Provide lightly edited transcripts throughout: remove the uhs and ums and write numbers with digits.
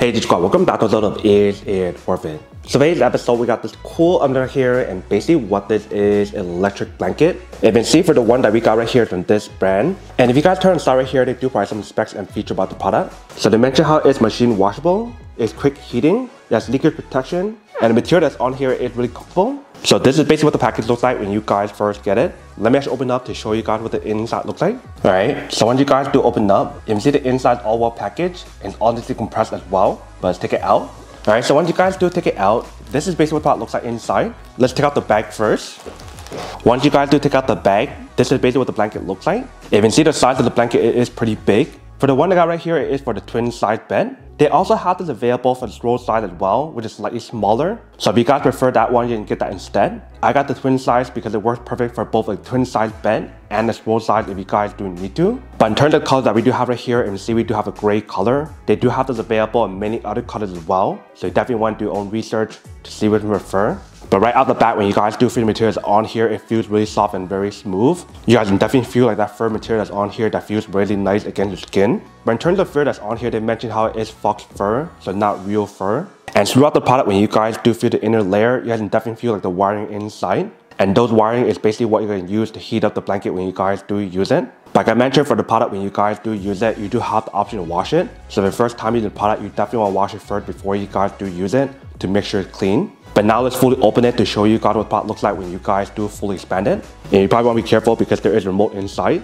Hey G Squad, welcome back to a load of Is It Worth It? So today's episode we got this cool under here, and basically what this is electric blanket. You can see for the one that we got right here from this brand. And if you guys turn on the side right here, they do provide some specs and features about the product. So they mention how it's machine washable, it's quick heating, it has leakage protection, and the material that's on here is really comfortable. So this is basically what the package looks like when you guys first get it. Let me actually open up to show you guys what the inside looks like. Alright, so once you guys do open up, you can see the inside all well packaged and it's honestly compressed as well. But let's take it out. Alright, so once you guys do take it out, this is basically what the product looks like inside. Let's take out the bag first. Once you guys do take out the bag, this is basically what the blanket looks like. You can see the size of the blanket, it is pretty big. For the one I got right here, it is for the twin size bed. They also have this available for the roll size as well, which is slightly smaller. So if you guys prefer that one, you can get that instead. I got the twin size because it works perfect for both a twin size bed and the roll size if you guys do need to. But in terms of colors that we do have right here, and you see we do have a gray color. They do have this available in many other colors as well. So you definitely want to do your own research to see what you prefer. But right out the bat, when you guys do feel the materials on here, it feels really soft and very smooth. You guys can definitely feel like that fur material that's on here that feels really nice against your skin. But in terms of fur that's on here, they mentioned how it is fox fur, so not real fur. And throughout the product, when you guys do feel the inner layer, you guys can definitely feel like the wiring inside. And those wiring is basically what you're going to use to heat up the blanket when you guys do use it. Like I mentioned, for the product, when you guys do use it, you do have the option to wash it. So the first time using the product, you definitely want to wash it first before you guys do use it to make sure it's clean. But now let's fully open it to show you guys what the product looks like when you guys do fully expand it. And you probably want to be careful because there is a remote inside.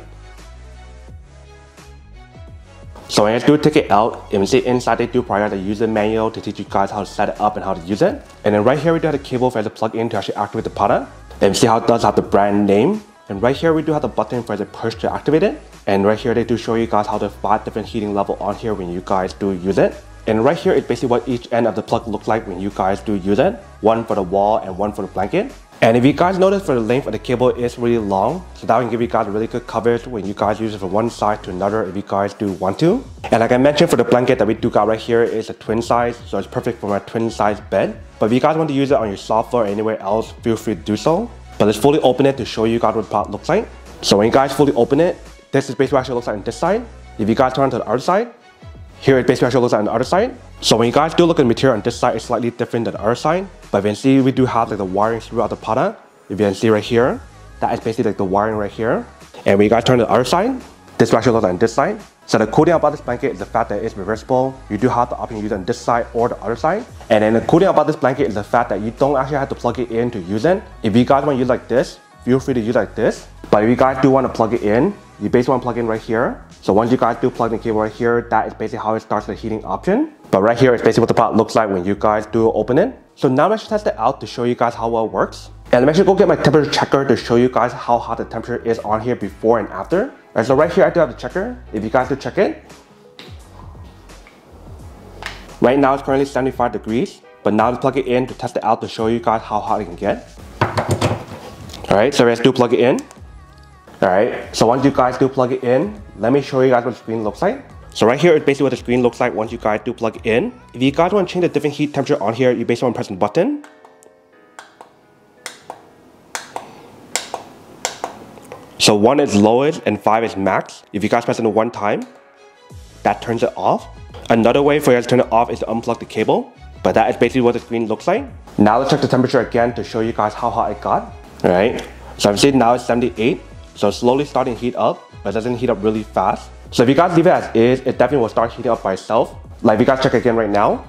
So when you do take it out, you can see inside they do provide a user manual to teach you guys how to set it up and how to use it. And then right here we do have the cable for you to plug in to actually activate the product. And see how it does have the brand name. And right here we do have the button for you to push to activate it. And right here they do show you guys how the 5 different heating levels on here when you guys do use it. And right here is basically what each end of the plug looks like when you guys do use it. One for the wall and one for the blanket. And if you guys notice, for the length of the cable is really long, so that can give you guys a really good coverage when you guys use it from one side to another if you guys do want to. And like I mentioned, for the blanket that we do got right here is a twin size, so it's perfect for my twin size bed. But if you guys want to use it on your sofa or anywhere else, feel free to do so. But let's fully open it to show you guys what the product looks like. So when you guys fully open it, this is basically what it actually looks like on this side. If you guys turn on to the other side, here it basically actually looks like on the other side. So when you guys do look at the material on this side, it's slightly different than the other side. But you can see we do have like the wiring throughout the product. If you can see right here, that is basically like the wiring right here. And when you guys turn to the other side, this actually looks like on this side. So the cool thing about this blanket is the fact that it's reversible. You do have the option to use it on this side or the other side. And then the cool thing about this blanket is the fact that you don't actually have to plug it in to use it. If you guys want to use like this, feel free to use like this. But if you guys do want to plug it in, you basically want to plug in right here. So once you guys do plug in the cable right here, that is basically how it starts the heating option. But right here is basically what the product looks like when you guys do open it. So now let's test it out to show you guys how well it works. And I'm actually go get my temperature checker to show you guys how hot the temperature is on here before and after. Alright, so right here I do have the checker. If you guys do check it, right now it's currently 75 degrees. But now let's plug it in to test it out to show you guys how hot it can get. Alright, so let's do plug it in. Alright, so once you guys do plug it in, let me show you guys what the screen looks like. So right here is basically what the screen looks like once you guys do plug it in. If you guys want to change the different heat temperature on here, you basically want to press the button. So 1 is lowest and 5 is max. If you guys press it one time, that turns it off. Another way for you guys to turn it off is to unplug the cable. But that is basically what the screen looks like. Now let's check the temperature again to show you guys how hot it got. Alright, so I'm seeing now it's 78. So it's slowly starting to heat up, but it doesn't heat up really fast. So if you guys leave it as is, it definitely will start heating up by itself. Like if you guys check again right now.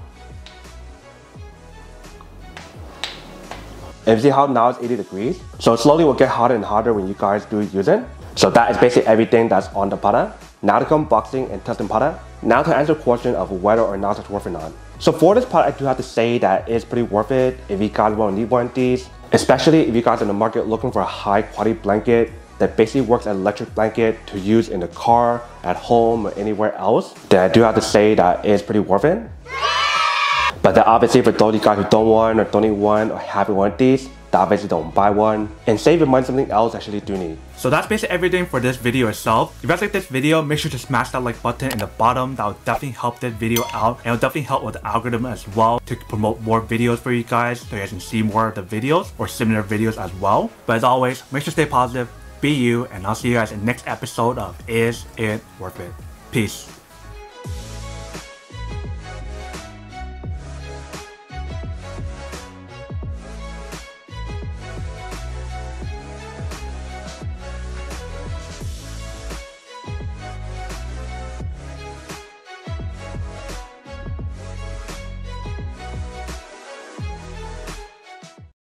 And you see how now it's 80 degrees. So it slowly will get hotter and hotter when you guys do use it. So that is basically everything that's on the product. Now to come unboxing and testing product. Now to answer the question of whether or not it's worth it or not. So for this product, I do have to say that it's pretty worth it if you guys want to need one of these. Especially if you guys are in the market looking for a high quality blanket that basically works as an electric blanket to use in the car, at home, or anywhere else, then I do have to say that it's pretty worth it. But then obviously for those of you guys who don't want or don't need one or haven't one of these, then obviously don't buy one and save your money on something else actually do need. So that's basically everything for this video itself. If you guys like this video, make sure to smash that like button in the bottom. That will definitely help this video out, and it will definitely help with the algorithm as well to promote more videos for you guys so you guys can see more of the videos or similar videos as well. But as always, make sure to stay positive, be you, and I'll see you guys in the next episode of Is It Worth It? Peace.